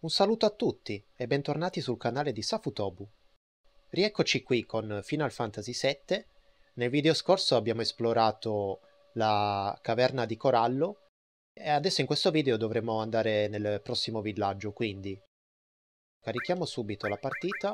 Un saluto a tutti e bentornati sul canale di Safutobu. Rieccoci qui con Final Fantasy VII. Nel video scorso abbiamo esplorato la caverna di corallo e adesso in questo video dovremo andare nel prossimo villaggio, quindi carichiamo subito la partita.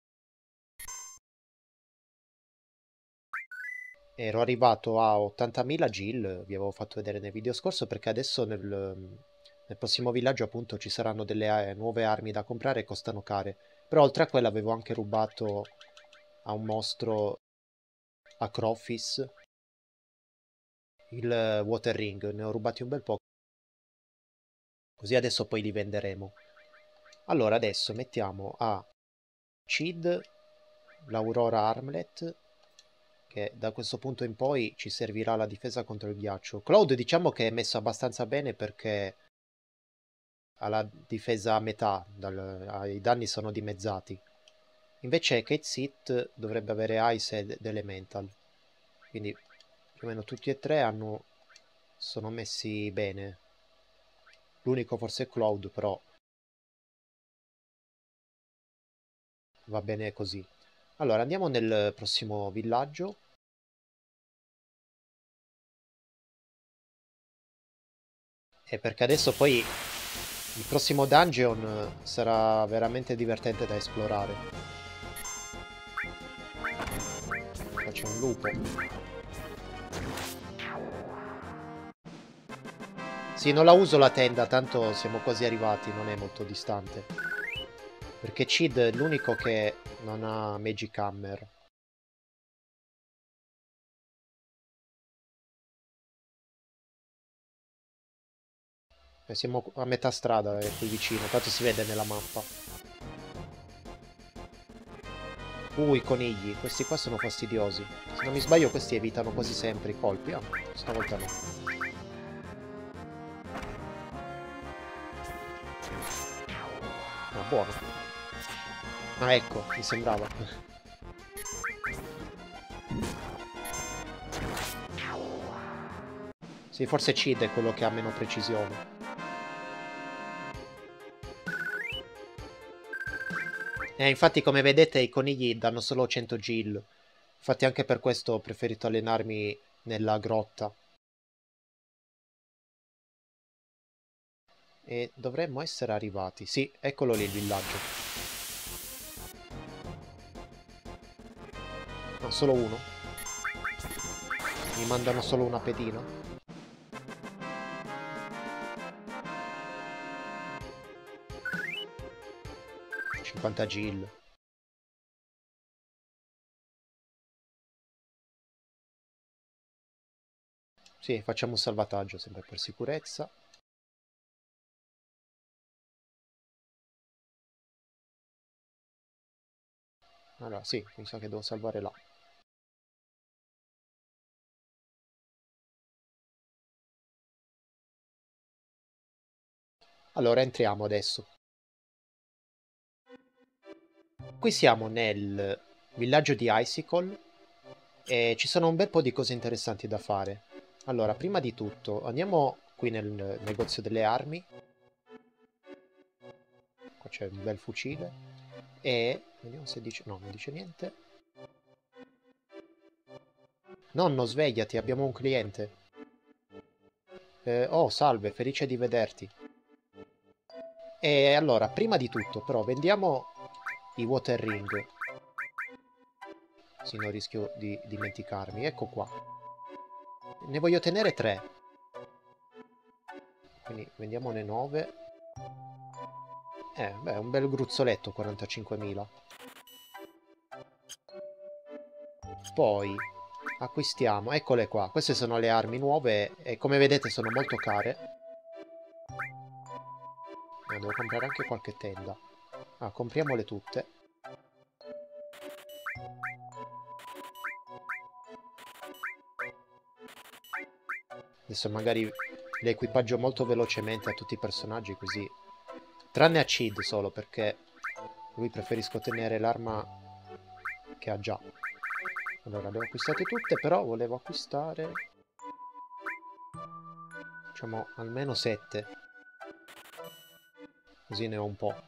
Ero arrivato a 80.000 gil, vi avevo fatto vedere nel video scorso, perché adesso nel prossimo villaggio appunto ci saranno delle nuove armi da comprare e costano care. Però oltre a quello avevo anche rubato a un mostro, a Crofis, il Water Ring. Ne ho rubati un bel po', così adesso poi li venderemo. Allora adesso mettiamo a Cid l'Aurora Armlet, che da questo punto in poi ci servirà la difesa contro il ghiaccio. Cloud diciamo che è messo abbastanza bene perché ha la difesa a metà, i danni sono dimezzati. Invece Kate Sith dovrebbe avere Ice ed Elemental. Quindi più o meno tutti e tre sono messi bene. L'unico forse è Cloud, però va bene così. Allora andiamo nel prossimo villaggio. E perché adesso poi il prossimo dungeon sarà veramente divertente da esplorare. Qua c'è un lupo. Sì, non la uso la tenda, tanto siamo quasi arrivati, non è molto distante. Perché Cid è l'unico che non ha Magic Hammer. E siamo a metà strada, è qui vicino, tanto si vede nella mappa. I conigli, questi qua sono fastidiosi. Se non mi sbaglio questi evitano quasi sempre i colpi. Ah, stavolta no. Ah, buono. Ah, ecco, mi sembrava. Sì, forse Cid è quello che ha meno precisione. Infatti come vedete i conigli danno solo 100 gil. Infatti anche per questo ho preferito allenarmi nella grotta. E dovremmo essere arrivati. Sì, eccolo lì il villaggio. No, solo uno. Mi mandano solo una pedina. 50 gil. Sì, facciamo un salvataggio sempre per sicurezza. Allora, sì, mi sa che devo salvare là. Allora, entriamo adesso. Qui siamo nel villaggio di Icicle e ci sono un bel po' di cose interessanti da fare. Allora, prima di tutto, andiamo qui nel negozio delle armi. Qua c'è un bel fucile. E vediamo se dice... No, non dice niente. Nonno, svegliati, abbiamo un cliente. Oh, salve, felice di vederti. E allora, prima di tutto, però, vendiamo i Water Ring. Sì, non rischio di dimenticarmi. Ecco qua. Ne voglio tenere 3. Quindi vendiamone 9. Beh, un bel gruzzoletto, 45.000. Poi acquistiamo, eccole qua. Queste sono le armi nuove e come vedete sono molto care. Devo comprare anche qualche tenda. Ah, compriamole tutte. Adesso magari le equipaggio molto velocemente a tutti i personaggi così. Tranne a Cid solo perché lui preferisco tenere l'arma che ha già. Allora, le ho acquistate tutte, però volevo acquistare... Facciamo almeno 7. così ne ho un po'.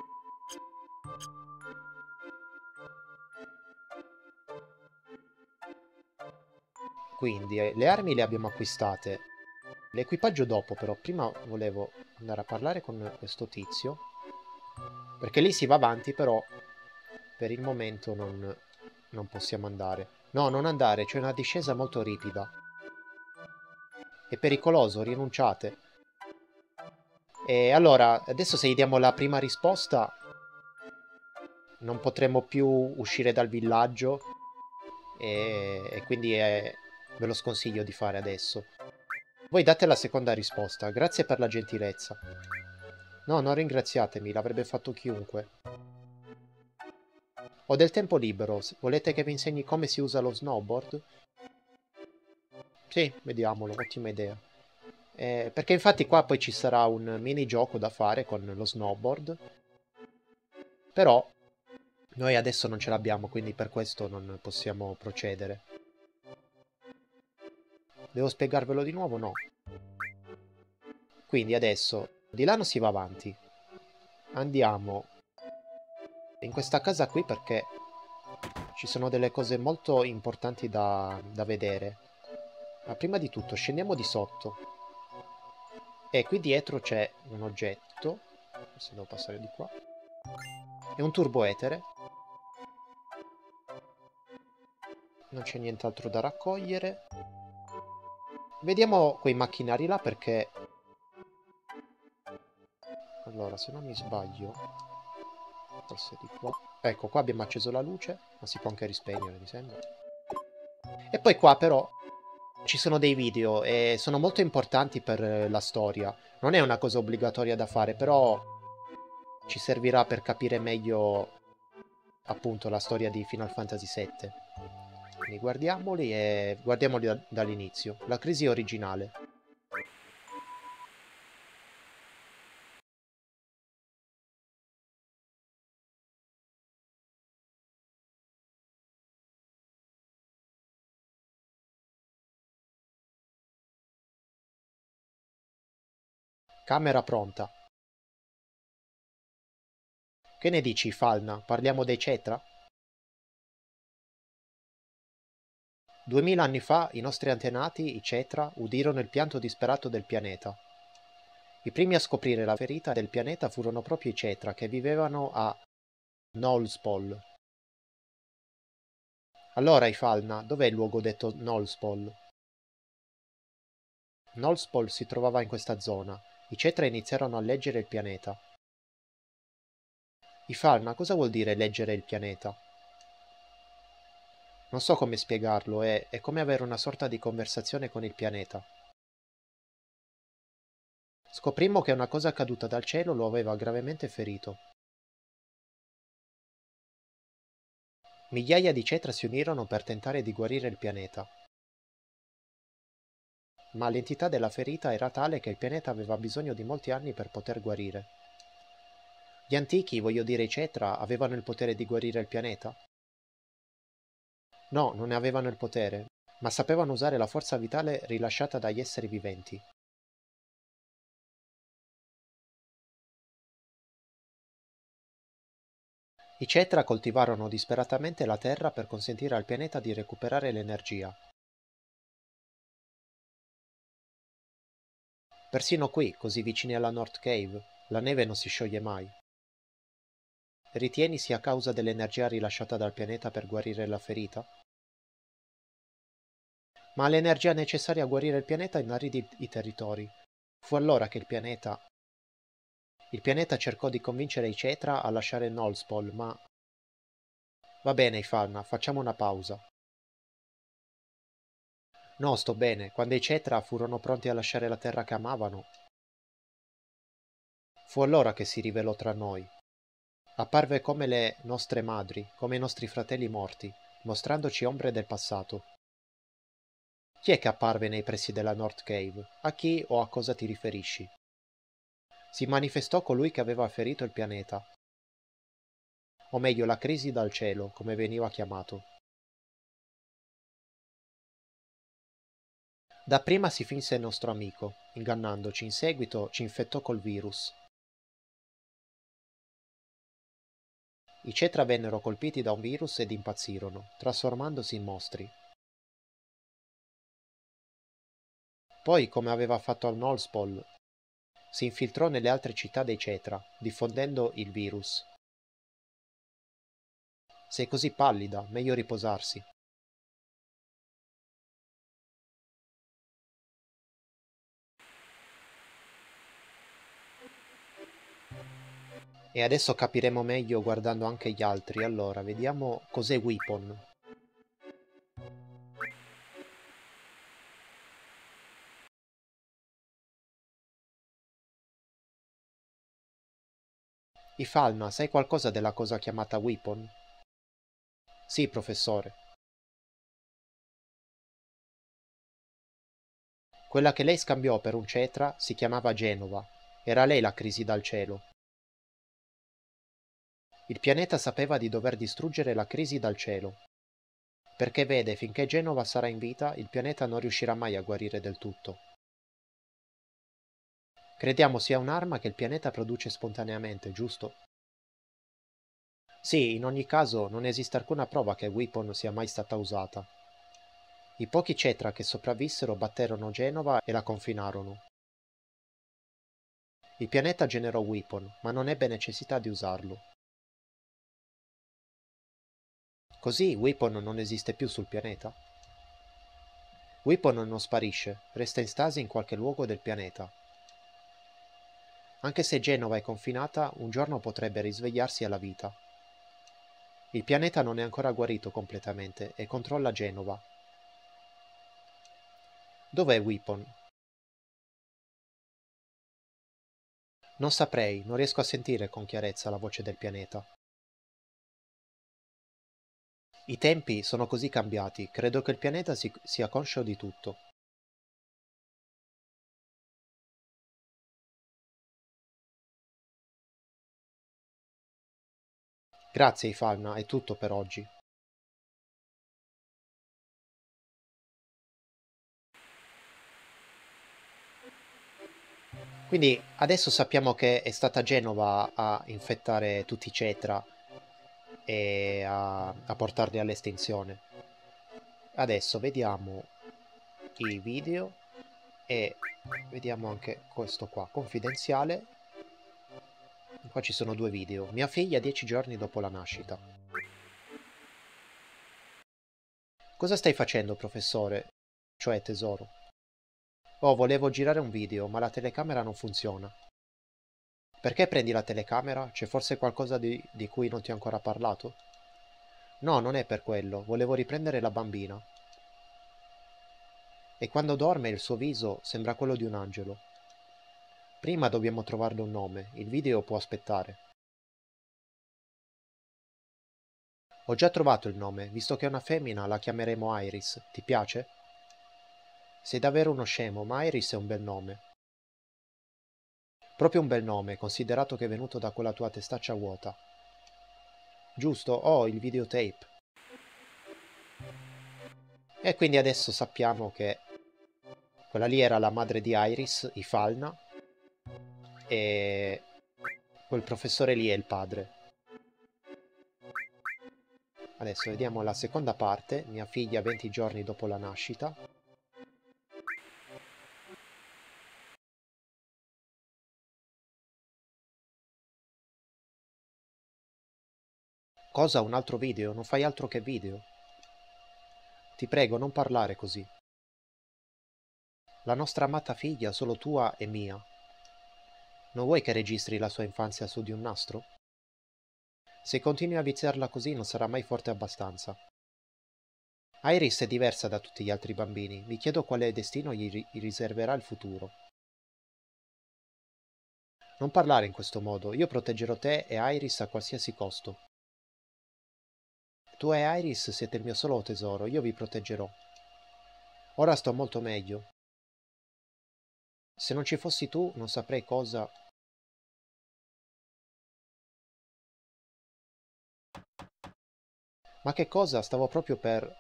Quindi le armi le abbiamo acquistate. L'equipaggio dopo, però prima volevo andare a parlare con questo tizio, perché lì si va avanti, però per il momento non possiamo andare. No, non andare, c'è una discesa molto ripida. È pericoloso, rinunciate. E allora, adesso se gli diamo la prima risposta, non potremo più uscire dal villaggio e quindi ve lo sconsiglio di fare adesso. Voi date la seconda risposta. Grazie per la gentilezza. No, non ringraziatemi, l'avrebbe fatto chiunque. Ho del tempo libero. Volete che vi insegni come si usa lo snowboard? Sì, vediamolo, ottima idea. Perché infatti qua poi ci sarà un minigioco da fare con lo snowboard. Però noi adesso non ce l'abbiamo, quindi per questo non possiamo procedere. Devo spiegarvelo di nuovo? No. Quindi adesso di là non si va avanti. Andiamo in questa casa qui perché ci sono delle cose molto importanti da vedere. Ma prima di tutto scendiamo di sotto. E qui dietro c'è un oggetto. Forse devo passare di qua. È un turboetere. Non c'è nient'altro da raccogliere. Vediamo quei macchinari là perché... Allora, se non mi sbaglio... Forse di qua. Ecco, qua abbiamo acceso la luce, ma si può anche rispegnere, mi sembra. E poi qua però ci sono dei video e sono molto importanti per la storia. Non è una cosa obbligatoria da fare, però ci servirà per capire meglio appunto la storia di Final Fantasy VII. Quindi guardiamoli e guardiamoli dall'inizio. La crisi originale. Camera pronta. Che ne dici, Falna? Parliamo dei Cetra? 2000 anni fa i nostri antenati, i Cetra, udirono il pianto disperato del pianeta. I primi a scoprire la ferita del pianeta furono proprio i Cetra che vivevano a Nullspol. Allora, Ifalna, dov'è il luogo detto Nullspol? Nullspol si trovava in questa zona. I Cetra iniziarono a leggere il pianeta. Ifalna, cosa vuol dire leggere il pianeta? Non so come spiegarlo, è come avere una sorta di conversazione con il pianeta. Scoprimmo che una cosa caduta dal cielo lo aveva gravemente ferito. Migliaia di Cetra si unirono per tentare di guarire il pianeta. Ma l'entità della ferita era tale che il pianeta aveva bisogno di molti anni per poter guarire. Gli antichi, voglio dire i Cetra, avevano il potere di guarire il pianeta? No, non ne avevano il potere, ma sapevano usare la forza vitale rilasciata dagli esseri viventi. I Cetra coltivarono disperatamente la terra per consentire al pianeta di recuperare l'energia. Persino qui, così vicini alla North Cave, la neve non si scioglie mai. Ritieni sia a causa dell'energia rilasciata dal pianeta per guarire la ferita? Ma l'energia necessaria a guarire il pianeta inaridì i territori. Fu allora che il pianeta cercò di convincere i Cetra a lasciare Nullspol, ma... Va bene, Ifalna, facciamo una pausa. No, sto bene. Quando i Cetra furono pronti a lasciare la terra che amavano, fu allora che si rivelò tra noi. Apparve come le nostre madri, come i nostri fratelli morti, mostrandoci ombre del passato. Chi è che apparve nei pressi della North Cave? A chi o a cosa ti riferisci? Si manifestò colui che aveva ferito il pianeta, o meglio la crisi dal cielo, come veniva chiamato. Dapprima si finse nostro amico, ingannandoci, in seguito ci infettò col virus. I Cetra vennero colpiti da un virus ed impazzirono, trasformandosi in mostri. Poi, come aveva fatto al Nullspall, si infiltrò nelle altre città dei Cetra, diffondendo il virus. Sei così pallida, meglio riposarsi. E adesso capiremo meglio guardando anche gli altri. Allora, vediamo cos'è Weapon. Ifalna, sai qualcosa della cosa chiamata Weapon? Sì, professore. Quella che lei scambiò per un Cetra si chiamava Genova. Era lei la crisi dal cielo. Il pianeta sapeva di dover distruggere la crisi dal cielo. Perché vede, finché Genova sarà in vita, il pianeta non riuscirà mai a guarire del tutto. Crediamo sia un'arma che il pianeta produce spontaneamente, giusto? Sì, in ogni caso non esiste alcuna prova che Weapon sia mai stata usata. I pochi Cetra che sopravvissero batterono Genova e la confinarono. Il pianeta generò Weapon, ma non ebbe necessità di usarlo. Così Weapon non esiste più sul pianeta? Weapon non sparisce, resta in stasi in qualche luogo del pianeta. Anche se Genova è confinata, un giorno potrebbe risvegliarsi alla vita. Il pianeta non è ancora guarito completamente e controlla Genova. Dov'è Weapon? Non saprei, non riesco a sentire con chiarezza la voce del pianeta. I tempi sono così cambiati, credo che il pianeta sia conscio di tutto. Grazie Ifalna, è tutto per oggi. Quindi adesso sappiamo che è stata Genova a infettare tutti i Cetra e a portarli all'estinzione. Adesso vediamo i video e vediamo anche questo qua, confidenziale. Qua ci sono due video. Mia figlia 10 giorni dopo la nascita. Cosa stai facendo, professore? Cioè, tesoro. Oh, volevo girare un video, ma la telecamera non funziona. Perché prendi la telecamera? C'è forse qualcosa di cui non ti ho ancora parlato? No, non è per quello. Volevo riprendere la bambina. E quando dorme il suo viso sembra quello di un angelo. Prima dobbiamo trovarle un nome. Il video può aspettare. Ho già trovato il nome. Visto che è una femmina, la chiameremo Iris. Ti piace? Sei davvero uno scemo, ma Iris è un bel nome. Proprio un bel nome, considerato che è venuto da quella tua testaccia vuota. Giusto? Oh, il videotape. E quindi adesso sappiamo che quella lì era la madre di Iris, Ifalna, e quel professore lì è il padre. Adesso vediamo la seconda parte, mia figlia 20 giorni dopo la nascita. Cosa? Un altro video? Non fai altro che video. Ti prego, non parlare così. La nostra amata figlia, solo tua e mia. Non vuoi che registri la sua infanzia su di un nastro? Se continui a viziarla così non sarà mai forte abbastanza. Iris è diversa da tutti gli altri bambini. Mi chiedo quale destino gli riserverà il futuro. Non parlare in questo modo. Io proteggerò te e Iris a qualsiasi costo. Tu e Iris siete il mio solo tesoro. Io vi proteggerò. Ora sto molto meglio. Se non ci fossi tu, non saprei cosa... Ma che cosa? Stavo proprio per...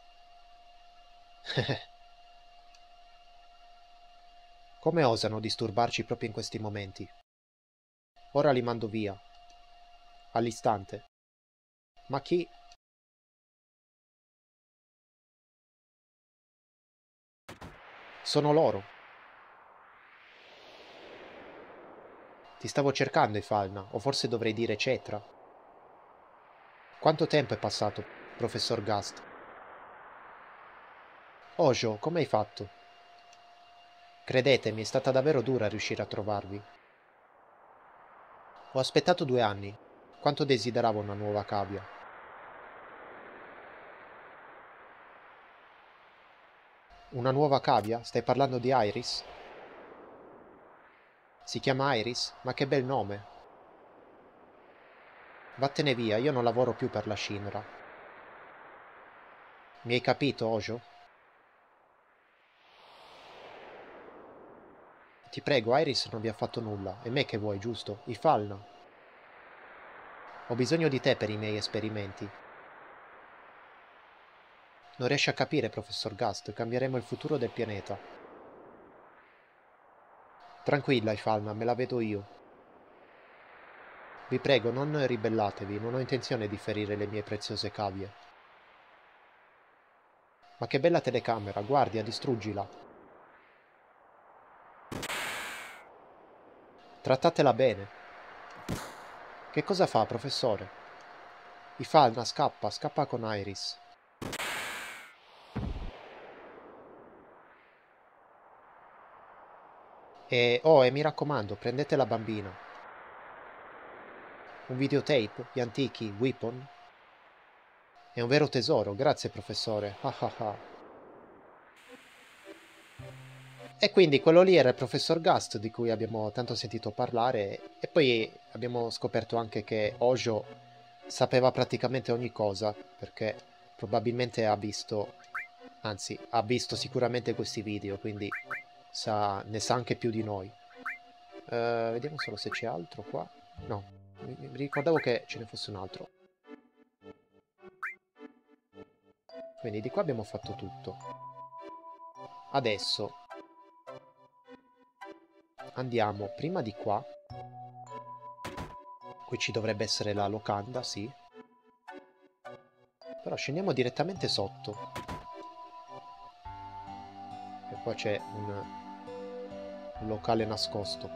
Come osano disturbarci proprio in questi momenti? Ora li mando via. All'istante. Ma chi? Sono loro. Ti stavo cercando, Ifalna, o forse dovrei dire Cetra. Quanto tempo è passato, professor Gast? Ojo, come hai fatto? Credetemi, è stata davvero dura riuscire a trovarvi. Ho aspettato 2 anni. Quanto desideravo una nuova cavia. Una nuova cavia? Stai parlando di Iris? Si chiama Iris? Ma che bel nome. Vattene via, io non lavoro più per la Shinra. Mi hai capito, Ojo? Ti prego, Iris non vi ha fatto nulla. E me che vuoi, giusto? Ifalna. Ho bisogno di te per i miei esperimenti. Non riesci a capire, professor Gast, cambieremo il futuro del pianeta. Tranquilla, Ifalna, me la vedo io. Vi prego, non ribellatevi, non ho intenzione di ferire le mie preziose cavie. Ma che bella telecamera, guardia, distruggila. Trattatela bene. Che cosa fa, professore? Ifalna, scappa, scappa con Iris. E mi raccomando, prendete la bambina. Un videotape? Gli antichi? Weapon? È un vero tesoro, grazie professore. Ah ah ah. E quindi quello lì era il professor Gast di cui abbiamo tanto sentito parlare e poi abbiamo scoperto anche che Ojo sapeva praticamente ogni cosa perché probabilmente ha visto, anzi ha visto sicuramente questi video, quindi ne sa anche più di noi. Vediamo solo se c'è altro qua. No, mi ricordavo che ce ne fosse un altro. Quindi di qua abbiamo fatto tutto. Adesso andiamo prima di qua. Qui ci dovrebbe essere la locanda, sì. Però scendiamo direttamente sotto. E qua c'è un locale nascosto.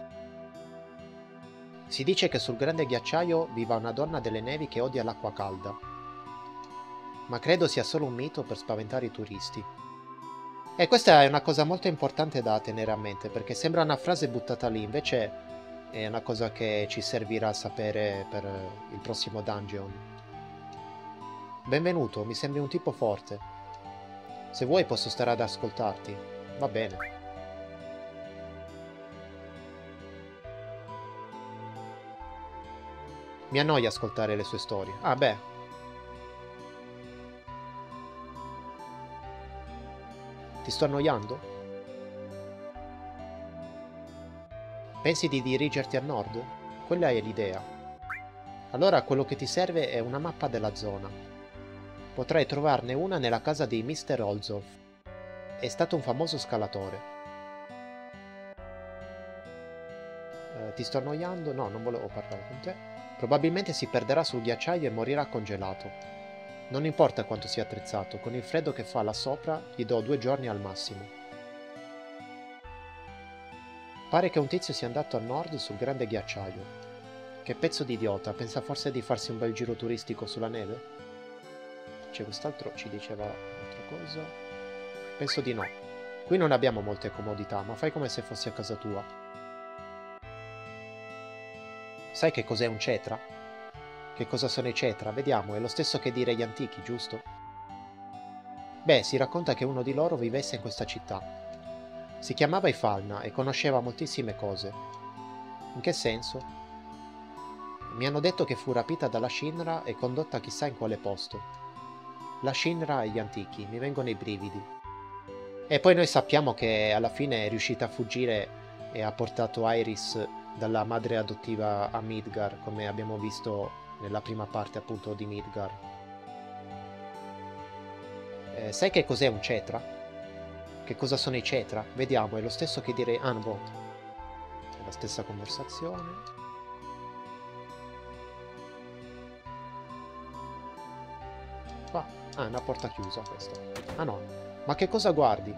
Si dice che sul grande ghiacciaio viva una donna delle nevi che odia l'acqua calda. Ma credo sia solo un mito per spaventare i turisti. E questa è una cosa molto importante da tenere a mente, perché sembra una frase buttata lì, invece è una cosa che ci servirà a sapere per il prossimo dungeon. Benvenuto, mi sembri un tipo forte. Se vuoi posso stare ad ascoltarti. Va bene. Mi annoia ascoltare le sue storie. Ah beh. Ti sto annoiando? Pensi di dirigerti a nord? Quella è l'idea. Allora quello che ti serve è una mappa della zona. Potrai trovarne una nella casa di Mr. Olzorf. È stato un famoso scalatore. Ti sto annoiando? No, non volevo parlare con te. Probabilmente si perderà sul ghiacciaio e morirà congelato. Non importa quanto sia attrezzato, con il freddo che fa là sopra gli do 2 giorni al massimo. Pare che un tizio sia andato a nord sul grande ghiacciaio. Che pezzo di idiota, pensa forse di farsi un bel giro turistico sulla neve? C'è quest'altro ci diceva un'altra cosa. Penso di no. Qui non abbiamo molte comodità, ma fai come se fossi a casa tua. Sai che cos'è un cetra? Che cosa sono i cetra? Vediamo, è lo stesso che dire gli antichi, giusto? Beh, si racconta che uno di loro vivesse in questa città. Si chiamava Ifalna e conosceva moltissime cose. In che senso? Mi hanno detto che fu rapita dalla Shinra e condotta chissà in quale posto. La Shinra e gli antichi, mi vengono i brividi. E poi noi sappiamo che alla fine è riuscita a fuggire e ha portato Iris dalla madre adottiva a Midgar, come abbiamo visto nella prima parte appunto di Midgar. Sai che cos'è un cetra? Che cosa sono i cetra? Vediamo, è lo stesso che dire Anvo. È la stessa conversazione. Qua. Ah, è una porta chiusa questa. Ah no. Ma che cosa guardi?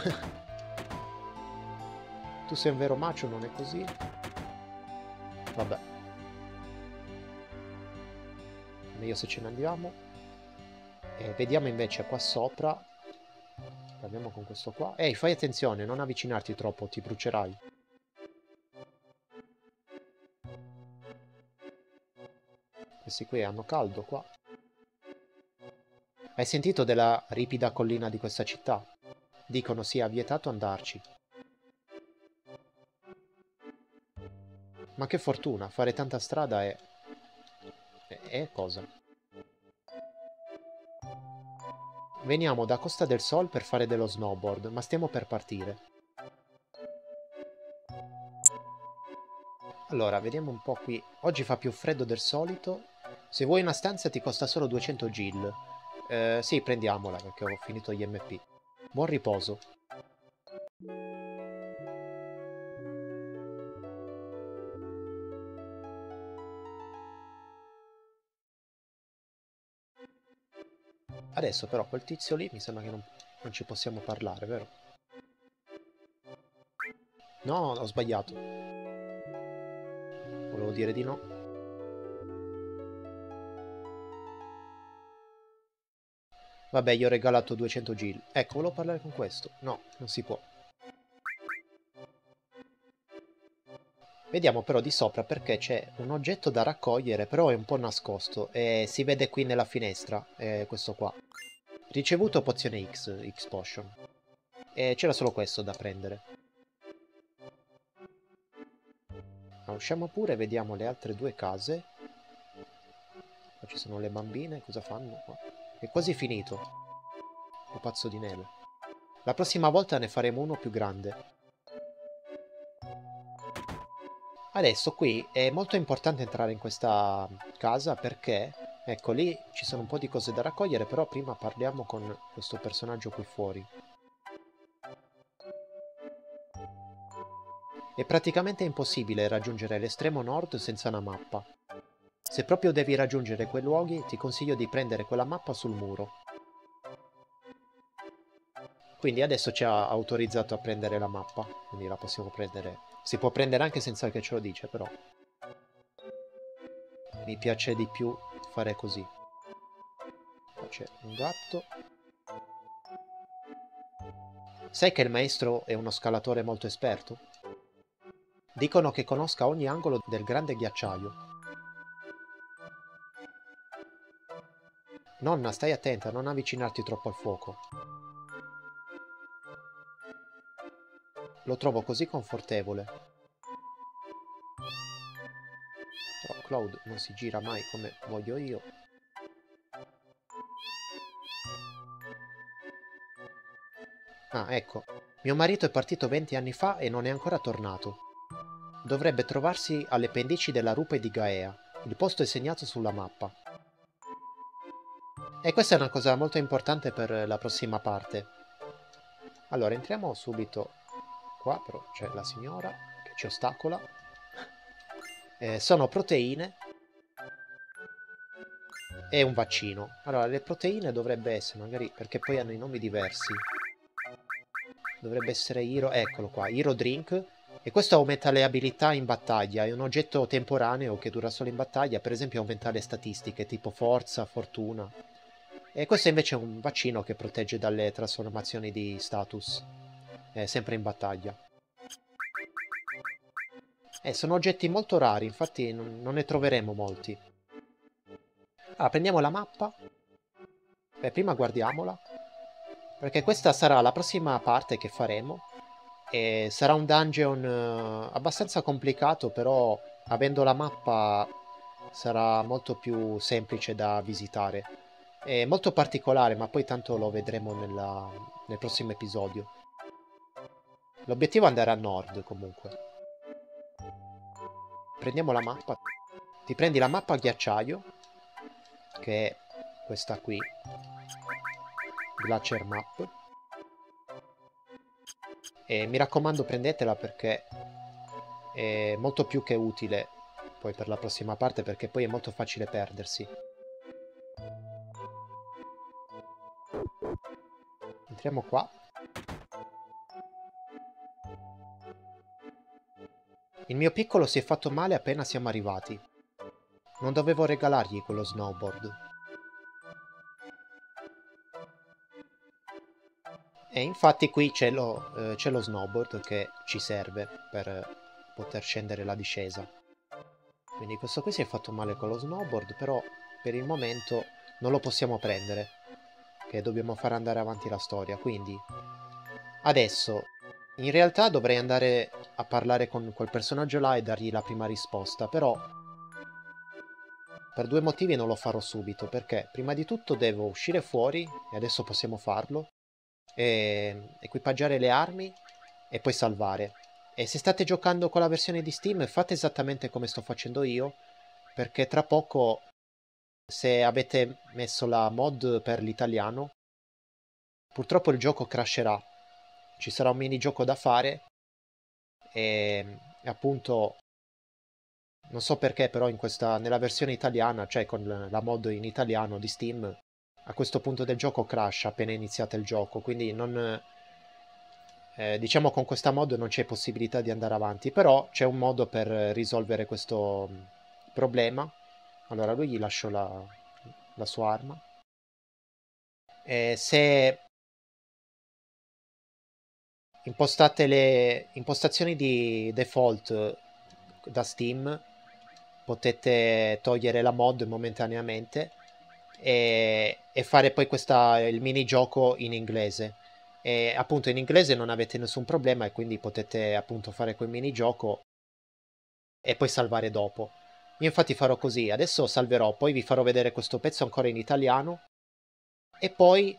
Tu sei un vero macio, non è così? Vabbè. Meglio se ce ne andiamo. E vediamo invece qua sopra. Parliamo con questo qua. Ehi, fai attenzione, non avvicinarti troppo, ti brucerai. Questi qui hanno caldo qua. Hai sentito della ripida collina di questa città? Dicono sia vietato andarci. Ma che fortuna, fare tanta strada è... è cosa? Veniamo da Costa del Sol per fare dello snowboard, ma stiamo per partire. Allora, vediamo un po' qui. Oggi fa più freddo del solito. Se vuoi una stanza ti costa solo 200 gil. Sì, prendiamola perché ho finito gli MP. Buon riposo. Adesso però quel tizio lì mi sembra che non ci possiamo parlare, vero? No, ho sbagliato. Volevo dire di no. Vabbè, gli ho regalato 200 gil. Ecco, volevo parlare con questo. No, non si può. Vediamo però di sopra perché c'è un oggetto da raccogliere, però è un po' nascosto e si vede qui nella finestra, questo qua. Ricevuto pozione X potion. E c'era solo questo da prendere. Ma usciamo pure, vediamo le altre due case. Qua ci sono le bambine, cosa fanno qua? È quasi finito. Pupazzo di neve. La prossima volta ne faremo uno più grande. Adesso qui è molto importante entrare in questa casa perché, ecco lì ci sono un po' di cose da raccogliere, però prima parliamo con questo personaggio qui fuori. È praticamente impossibile raggiungere l'estremo nord senza una mappa. Se proprio devi raggiungere quei luoghi, ti consiglio di prendere quella mappa sul muro. Quindi adesso ci ha autorizzato a prendere la mappa, quindi la possiamo prendere. Si può prendere anche senza che ce lo dice, però. Mi piace di più fare così. Qua c'è un gatto. Sai che il maestro è uno scalatore molto esperto? Dicono che conosca ogni angolo del grande ghiacciaio. Nonna, stai attenta, non avvicinarti troppo al fuoco. Lo trovo così confortevole. Però Cloud non si gira mai come voglio io. Ah, ecco. Mio marito è partito 20 anni fa e non è ancora tornato. Dovrebbe trovarsi alle pendici della rupe di Gaea. Il posto è segnato sulla mappa. E questa è una cosa molto importante per la prossima parte. Allora, entriamo subito qua, però c'è la signora che ci ostacola. Sono proteine e un vaccino. Allora, le proteine dovrebbe essere, magari, perché poi hanno i nomi diversi. Dovrebbe essere Hero, eccolo qua, Hero Drink. E questo aumenta le abilità in battaglia. È un oggetto temporaneo che dura solo in battaglia. Per esempio aumenta le statistiche, tipo forza, fortuna. E questo invece è un vaccino che protegge dalle trasformazioni di status. Sempre in battaglia. Sono oggetti molto rari, infatti non ne troveremo molti. Allora, prendiamo la mappa. Prima guardiamola. Perché questa sarà la prossima parte che faremo. E sarà un dungeon abbastanza complicato, però avendo la mappa sarà molto più semplice da visitare. È molto particolare, ma poi tanto lo vedremo nel prossimo episodio. L'obiettivo è andare a nord, comunque. Prendiamo la mappa. Ti prendi la mappa a ghiacciaio, che è questa qui. Glacier Map. E mi raccomando prendetela perché è molto più che utile poi per la prossima parte, perché poi è molto facile perdersi. Entriamo qua. Il mio piccolo si è fatto male appena siamo arrivati. Non dovevo regalargli quello snowboard. E infatti qui c'è lo snowboard che ci serve per poter scendere la discesa. Quindi questo qui si è fatto male con lo snowboard, però per il momento non lo possiamo prendere, che dobbiamo far andare avanti la storia. Quindi adesso in realtà dovrei andare a parlare con quel personaggio là e dargli la prima risposta, però per due motivi non lo farò subito, perché prima di tutto devo uscire fuori, e adesso possiamo farlo, e equipaggiare le armi e poi salvare. E se state giocando con la versione di Steam, fate esattamente come sto facendo io, perché tra poco, se avete messo la mod per l'italiano, purtroppo il gioco crasherà. Ci sarà un minigioco da fare e appunto non so perché, però nella versione italiana, cioè con la mod in italiano di Steam, a questo punto del gioco crasha appena iniziate il gioco, quindi non, diciamo con questa mod non c'è possibilità di andare avanti, però c'è un modo per risolvere questo problema. Allora, a lui gli lascio la sua arma. Se impostate le impostazioni di default da Steam, potete togliere la mod momentaneamente e fare poi il minigioco in inglese. E appunto in inglese non avete nessun problema e quindi potete appunto fare quel minigioco e poi salvare dopo. Io infatti farò così, adesso salverò, poi vi farò vedere questo pezzo ancora in italiano e poi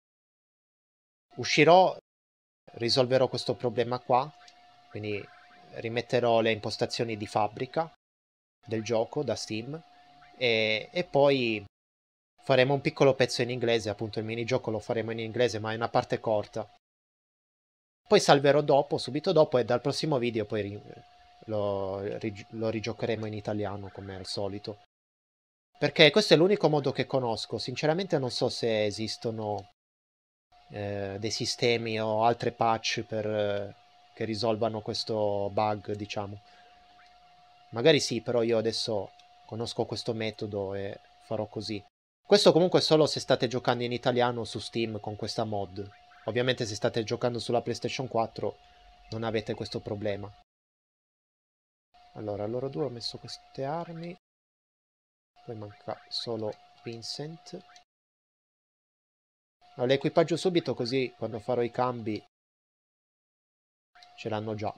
uscirò, risolverò questo problema qua, quindi rimetterò le impostazioni di fabbrica del gioco da Steam e poi faremo un piccolo pezzo in inglese, appunto il minigioco lo faremo in inglese ma è una parte corta. Poi salverò dopo, subito dopo e dal prossimo video poi lo rigiocheremo in italiano come al solito. Perché questo è l'unico modo che conosco, sinceramente non so se esistono dei sistemi o altre patch che risolvano questo bug, diciamo. Magari sì, però io adesso conosco questo metodo e farò così. Questo comunque solo se state giocando in italiano su Steam con questa mod. Ovviamente se state giocando sulla PlayStation 4 non avete questo problema. Allora, loro due ho messo queste armi. Poi manca solo Vincent. No, le equipaggio subito così quando farò i cambi ce l'hanno già.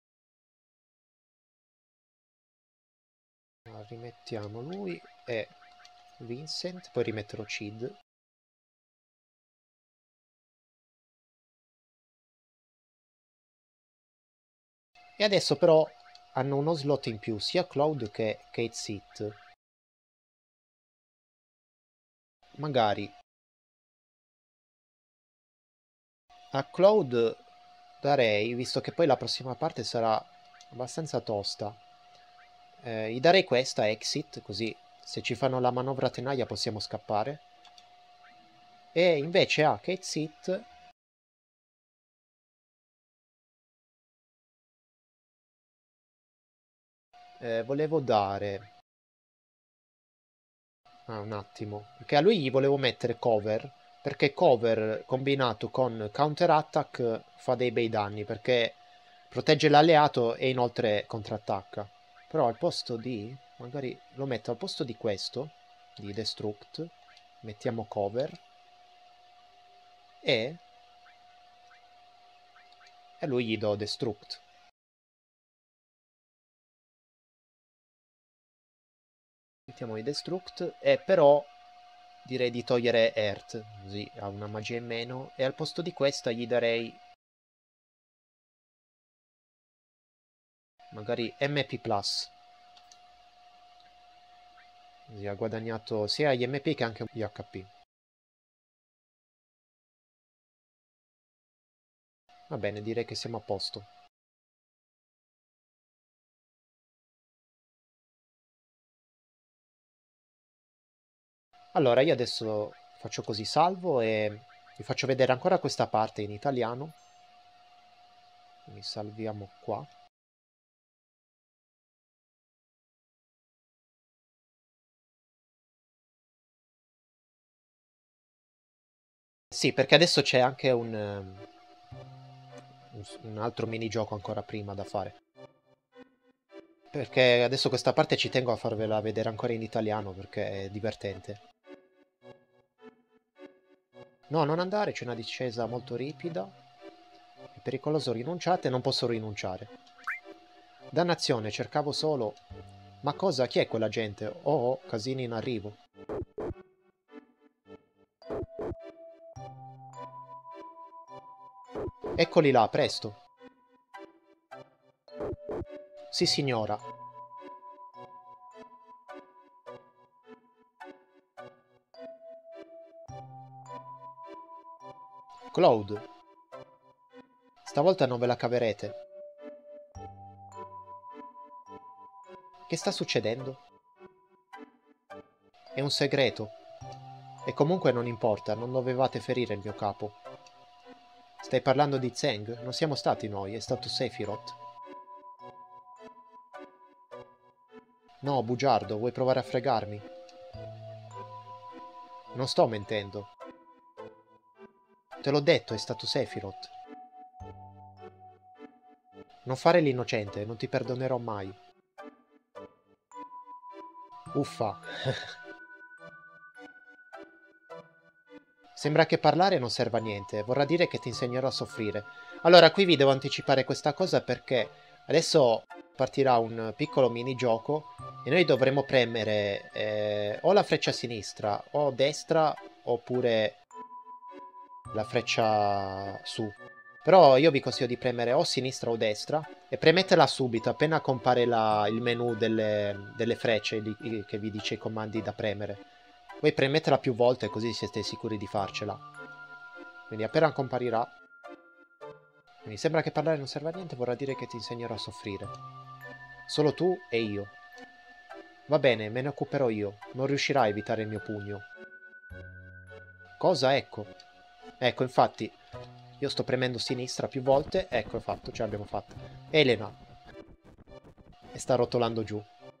Allora, rimettiamo lui e Vincent, poi rimetterò Cid. E adesso però hanno uno slot in più, sia Cloud che Kate Seat. Magari a Cloud darei, visto che poi la prossima parte sarà abbastanza tosta, gli darei questa, Exit, così se ci fanno la manovra tenaglia possiamo scappare. E invece a Kate Seat volevo dare... Ah, un attimo. Perché a lui gli volevo mettere cover, perché cover combinato con counter attack fa dei bei danni, perché protegge l'alleato e inoltre contrattacca. Però al posto di... magari lo metto al posto di questo, di Destruct, mettiamo cover, e a lui gli do Destruct. Mettiamo i Destruct, e però direi di togliere Earth, così ha una magia in meno, e al posto di questa gli darei magari MP+. Così ha guadagnato sia gli MP che anche gli HP. Va bene, direi che siamo a posto. Allora, io adesso faccio così, salvo e Vi faccio vedere ancora questa parte in italiano. Quindi salviamo qua. Sì, perché adesso c'è anche un altro minigioco ancora prima da fare. Perché adesso questa parte ci tengo a farvela vedere ancora in italiano perché è divertente. No, non andare, c'è una discesa molto ripida. È pericoloso, rinunciate, non posso rinunciare. Dannazione, cercavo solo... Ma cosa? Chi è quella gente? Oh, casini in arrivo. Eccoli là, presto. Sì, signora. Claude. Stavolta non ve la caverete. Che sta succedendo? È un segreto. E comunque non importa, non dovevate ferire il mio capo. Stai parlando di Zeng? Non siamo stati noi, è stato Sephiroth. No, bugiardo, vuoi provare a fregarmi? Non sto mentendo. Te l'ho detto, è stato Sephiroth. Non fare l'innocente, non ti perdonerò mai. Uffa. Sembra che parlare non serva a niente, vorrà dire che ti insegnerò a soffrire. Allora, qui vi devo anticipare questa cosa perché adesso partirà un piccolo minigioco e noi dovremo premere o la freccia a sinistra o a destra oppure la freccia su. Però io vi consiglio di premere o sinistra o destra e premetela subito appena compare il menu delle frecce che vi dice i comandi da premere. Poi premetela più volte così siete sicuri di farcela. Quindi appena comparirà. Mi sembra che parlare non serva a niente, vorrà dire che ti insegnerò a soffrire. Solo tu e io. Va bene, me ne occuperò io. Non riuscirai a evitare il mio pugno. Cosa? Ecco. Ecco, infatti, io sto premendo sinistra più volte. Ecco, è fatto, ce l'abbiamo fatta. Elena. E sta rotolando giù.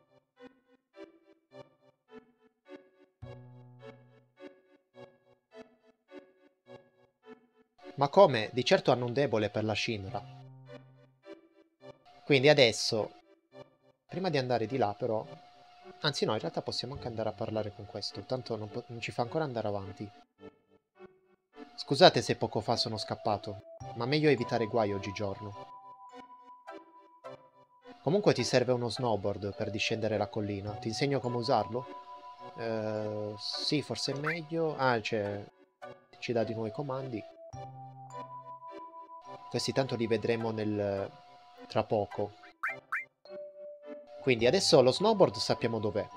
Ma come? Di certo hanno un debole per la Shinra. Quindi adesso, prima di andare di là però... Anzi no, in realtà possiamo anche andare a parlare con questo, tanto non ci fa ancora andare avanti. Scusate se poco fa sono scappato, ma meglio evitare guai oggigiorno. Comunque ti serve uno snowboard per discendere la collina, ti insegno come usarlo? Sì, forse è meglio... Ah, ci dà di nuovo i comandi. Questi tanto li vedremo tra poco. Quindi adesso lo snowboard sappiamo dov'è.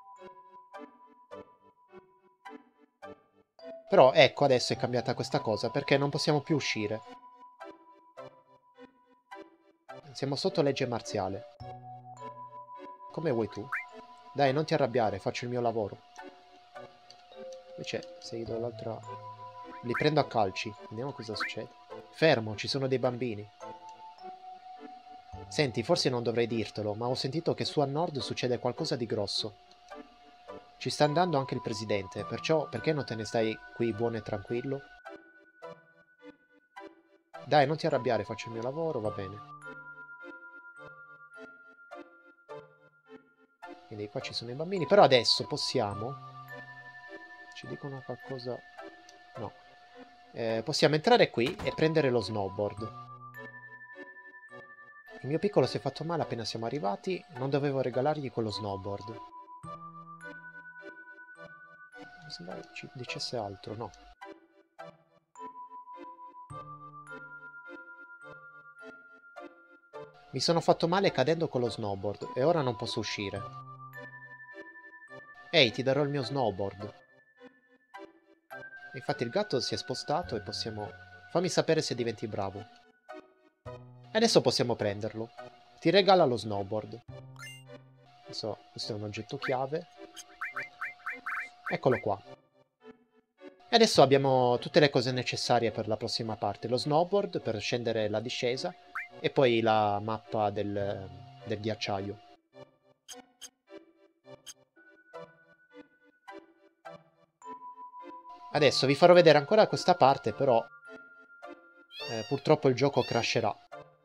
Però ecco, adesso è cambiata questa cosa perché non possiamo più uscire. Siamo sotto legge marziale. Come vuoi tu? Dai, non ti arrabbiare, faccio il mio lavoro. Invece, sei dall'altra... Li prendo a calci. Vediamo cosa succede. Fermo, ci sono dei bambini. Senti, forse non dovrei dirtelo, ma ho sentito che su a nord succede qualcosa di grosso. Ci sta andando anche il presidente, perciò perché non te ne stai qui buono e tranquillo? Dai, non ti arrabbiare, faccio il mio lavoro, va bene. Quindi qua ci sono i bambini, però adesso possiamo... Ci dicono qualcosa... No. Possiamo entrare qui e prendere lo snowboard. Il mio piccolo si è fatto male appena siamo arrivati, non dovevo regalargli quello snowboard. Mi sembra che ci dicesse altro, no. Mi sono fatto male cadendo con lo snowboard e ora non posso uscire. Ehi, ti darò il mio snowboard. Infatti il gatto si è spostato e possiamo... Fammi sapere se diventi bravo. E adesso possiamo prenderlo. Ti regala lo snowboard. Questo è un oggetto chiave. Eccolo qua. E adesso abbiamo tutte le cose necessarie per la prossima parte. Lo snowboard per scendere la discesa e poi la mappa del ghiacciaio. Adesso vi farò vedere ancora questa parte, però purtroppo il gioco crasherà.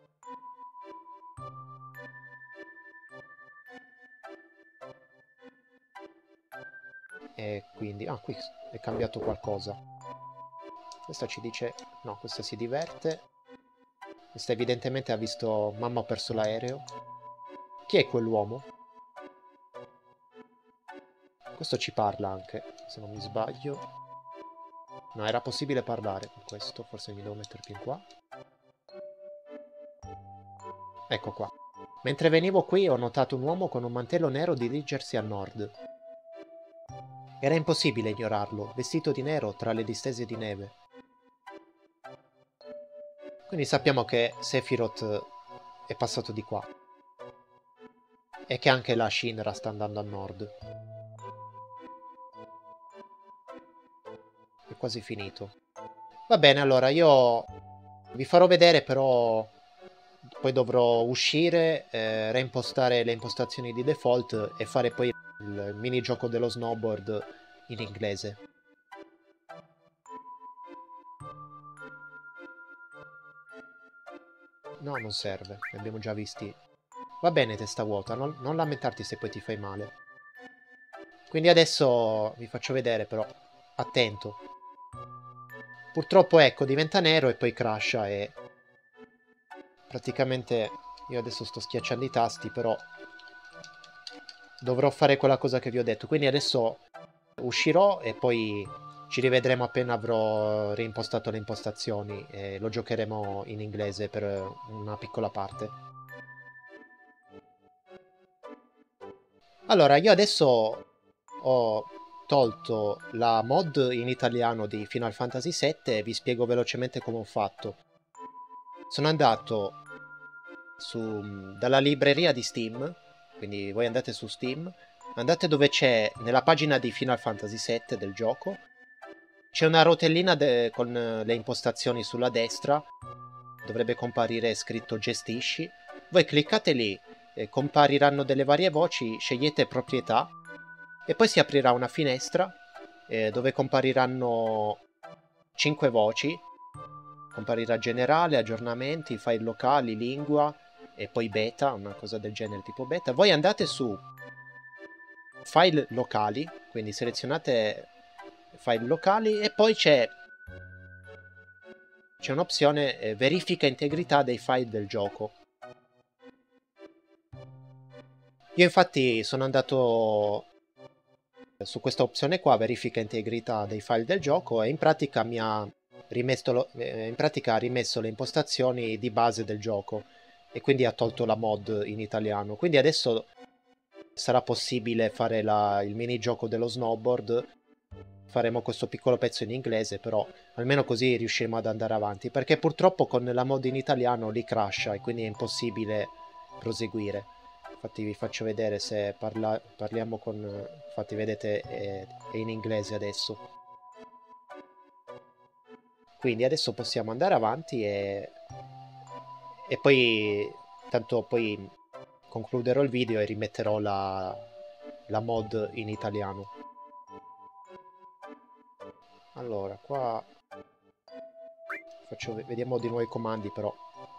E quindi... Ah, qui è cambiato qualcosa. Questa ci dice... No, questa si diverte. Questa evidentemente ha visto... Mamma, ho perso l'aereo. Chi è quell'uomo? Questo ci parla anche, se non mi sbaglio. No, era possibile parlare con questo. Forse mi devo mettere più in qua. Ecco qua. Mentre venivo qui ho notato un uomo con un mantello nero dirigersi a nord. Era impossibile ignorarlo, vestito di nero tra le distese di neve. Quindi sappiamo che Sephiroth è passato di qua. E che anche la Shinra sta andando a nord. È quasi finito. Va bene, allora io vi farò vedere, però poi dovrò uscire, reimpostare le impostazioni di default e fare poi il minigioco dello snowboard in inglese. No, non serve, li abbiamo già visti. Va bene, testa vuota, non lamentarti se poi ti fai male. Quindi adesso vi faccio vedere, però attento. Purtroppo, ecco, diventa nero e poi crasha e... Praticamente io adesso sto schiacciando i tasti, però dovrò fare quella cosa che vi ho detto. Quindi adesso uscirò e poi ci rivedremo appena avrò reimpostato le impostazioni e lo giocheremo in inglese per una piccola parte. Allora, io adesso ho tolto la mod in italiano di Final Fantasy VII e vi spiego velocemente come ho fatto. Sono andato dalla libreria di Steam, quindi voi andate su Steam, andate dove c'è, nella pagina di Final Fantasy VII del gioco, c'è una rotellina con le impostazioni sulla destra, dovrebbe comparire scritto Gestisci, voi cliccate lì, compariranno delle varie voci, scegliete proprietà e poi si aprirà una finestra dove compariranno 5 voci, comparirà generale, aggiornamenti, file locali, lingua e poi beta, una cosa del genere tipo beta. Voi andate su file locali, quindi selezionate file locali e poi c'è un'opzione verifica integrità dei file del gioco. Io infatti sono andato su questa opzione qua, verifica integrità dei file del gioco, e in pratica mi ha rimesso, ha rimesso le impostazioni di base del gioco e quindi ha tolto la mod in italiano. Quindi adesso sarà possibile fare il minigioco dello snowboard. Faremo questo piccolo pezzo in inglese, però almeno così riusciremo ad andare avanti, perché purtroppo con la mod in italiano li crasha e quindi è impossibile proseguire. Infatti vi faccio vedere se parliamo con... Infatti vedete è in inglese adesso. Quindi adesso possiamo andare avanti e poi... Tanto poi concluderò il video e rimetterò la mod in italiano. Allora, qua... Vediamo di nuovo i comandi però.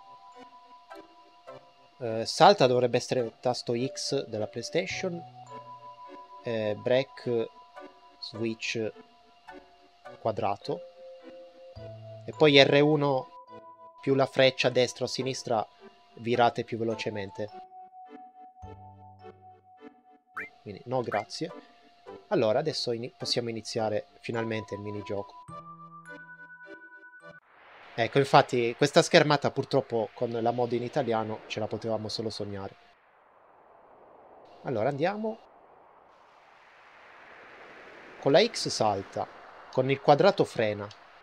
Salta dovrebbe essere il tasto X della PlayStation. Break, switch quadrato. E poi R1 più la freccia a destra o a sinistra virate più velocemente. Quindi no grazie. Allora adesso possiamo iniziare finalmente il minigioco. Ecco, infatti questa schermata purtroppo con la mod in italiano ce la potevamo solo sognare. Allora andiamo. Con la X salta, con il quadrato frena.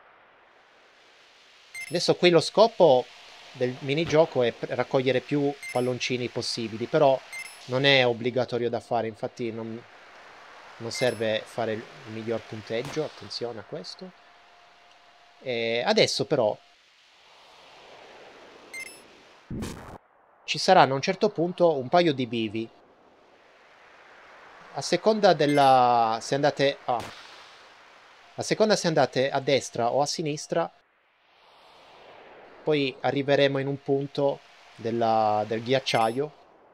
Adesso qui lo scopo del minigioco è raccogliere più palloncini possibili, però non è obbligatorio da fare, infatti non... non serve fare il miglior punteggio, attenzione a questo. E adesso però ci saranno a un certo punto un paio di bivi. A seconda della... se andate a seconda se andate a destra o a sinistra, poi arriveremo in un punto del ghiacciaio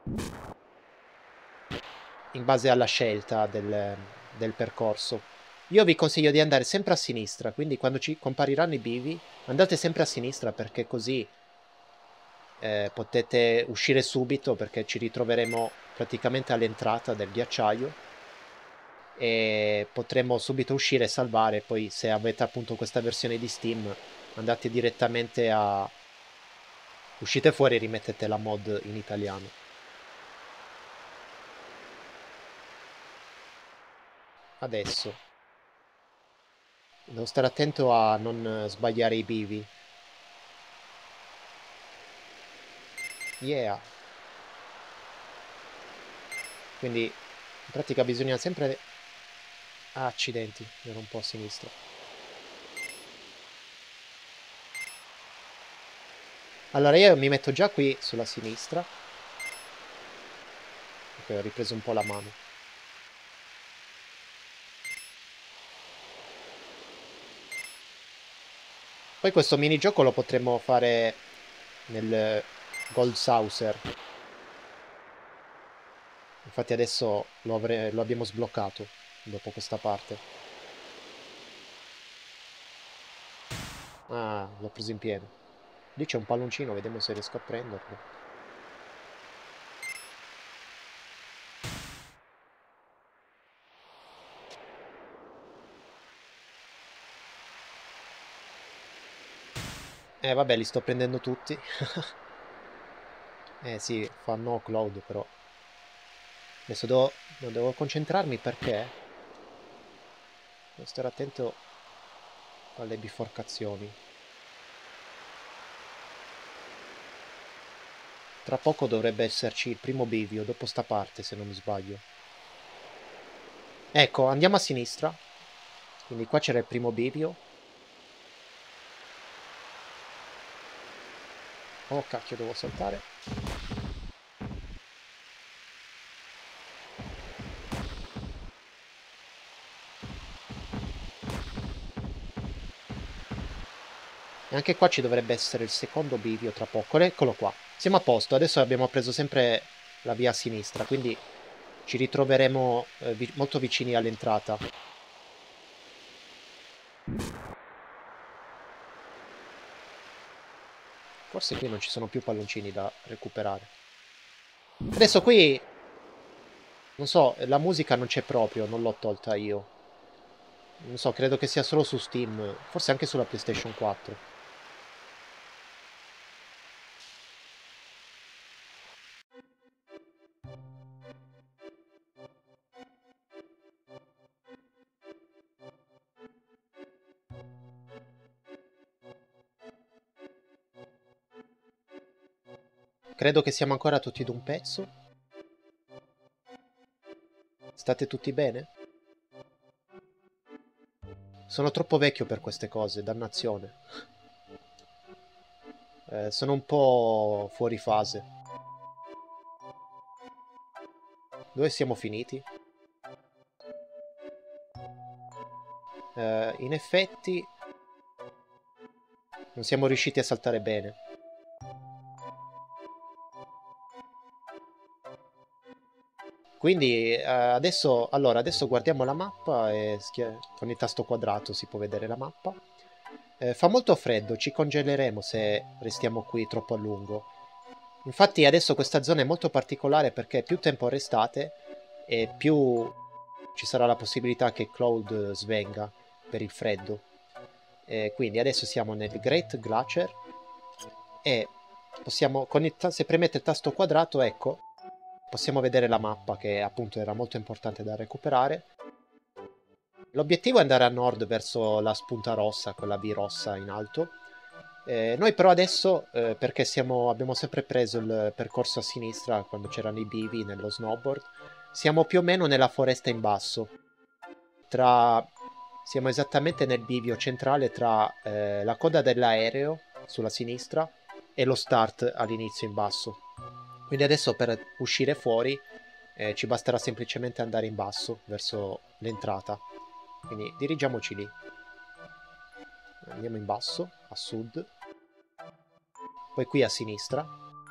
in base alla scelta del percorso. Io vi consiglio di andare sempre a sinistra, quindi quando ci compariranno i bivi andate sempre a sinistra perché così potete uscire subito, perché ci ritroveremo praticamente all'entrata del ghiacciaio e potremo subito uscire e salvare. Poi se avete appunto questa versione di Steam andate direttamente a... uscite fuori e rimettete la mod in italiano. Adesso devo stare attento a non sbagliare i bivi. Yeah. Quindi in pratica bisogna sempre... Ah, accidenti, ero un po' a sinistra. Allora io mi metto già qui sulla sinistra. Ok, ho ripreso un po' la mano. Poi questo minigioco lo potremmo fare nel Gold Saucer. Infatti adesso lo abbiamo sbloccato dopo questa parte. Ah, l'ho preso in pieno. Lì c'è un palloncino, vediamo se riesco a prenderlo. Vabbè, li sto prendendo tutti. Sì, fa no Cloud però. Adesso devo concentrarmi perché devo stare attento alle biforcazioni. Tra poco dovrebbe esserci il primo bivio, dopo sta parte se non mi sbaglio. Ecco, andiamo a sinistra. Quindi qua c'era il primo bivio. Oh cacchio, devo saltare. E anche qua ci dovrebbe essere il secondo bivio tra poco. Eccolo qua. Siamo a posto. Adesso abbiamo preso sempre la via a sinistra, quindi ci ritroveremo molto vicini all'entrata. Forse qui non ci sono più palloncini da recuperare. Adesso qui... non so, la musica non c'è proprio, non l'ho tolta io. Non so, credo che sia solo su Steam, forse anche sulla PlayStation 4. Credo che siamo ancora tutti d'un pezzo. State tutti bene? Sono troppo vecchio per queste cose, dannazione. Sono un po' fuori fase. Dove siamo finiti? In effetti non siamo riusciti a saltare bene. Quindi adesso guardiamo la mappa e con il tasto quadrato si può vedere la mappa. Fa molto freddo, ci congeleremo se restiamo qui troppo a lungo. Infatti adesso questa zona è molto particolare perché più tempo restate e più ci sarà la possibilità che Cloud svenga per il freddo. Quindi adesso siamo nel Great Glacier e possiamo, se premete il tasto quadrato, ecco, possiamo vedere la mappa che appunto era molto importante da recuperare. L'obiettivo è andare a nord verso la spunta rossa, quella V rossa in alto. Noi però adesso, perché abbiamo sempre preso il percorso a sinistra quando c'erano i bivi nello snowboard, siamo più o meno nella foresta in basso. Siamo esattamente nel bivio centrale tra la coda dell'aereo sulla sinistra e lo start all'inizio in basso. Quindi adesso per uscire fuori ci basterà semplicemente andare in basso verso l'entrata. Quindi dirigiamoci lì. Andiamo in basso, a sud. Poi qui a sinistra.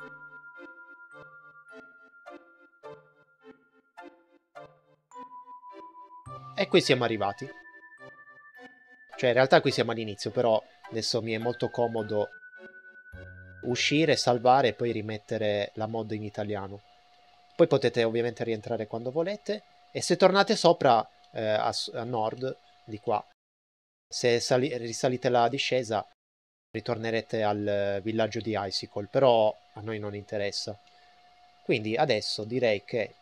E qui siamo arrivati. Cioè in realtà qui siamo all'inizio, però adesso mi è molto comodo uscire, salvare e poi rimettere la mod in italiano. Poi potete ovviamente rientrare quando volete. E se tornate sopra a nord, di qua, se risalite la discesa, ritornerete al villaggio di Icicle, però a noi non interessa. Quindi adesso direi che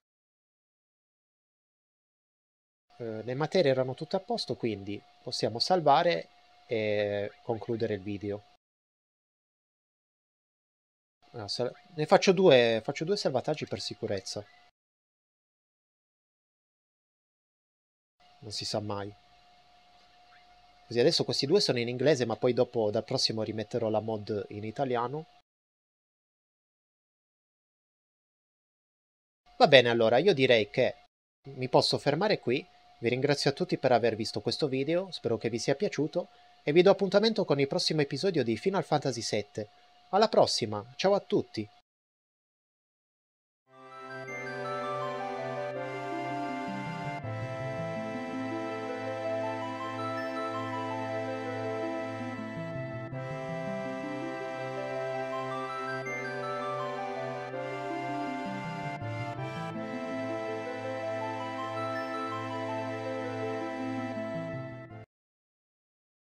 le materie erano tutte a posto, quindi possiamo salvare e concludere il video. Ne faccio due salvataggi per sicurezza. Non si sa mai. Così adesso questi due sono in inglese, ma poi dopo dal prossimo rimetterò la mod in italiano. Va bene, allora io direi che mi posso fermare qui. Vi ringrazio a tutti per aver visto questo video, spero che vi sia piaciuto e vi do appuntamento con il prossimo episodio di Final Fantasy VII. Alla prossima, ciao a tutti!